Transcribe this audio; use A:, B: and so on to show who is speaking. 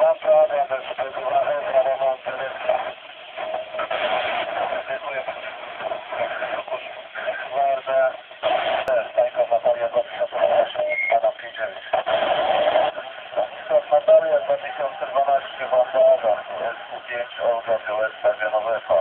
A: Natalia 2012 Wanda Adam, S5 Olga Białecka, Wianowe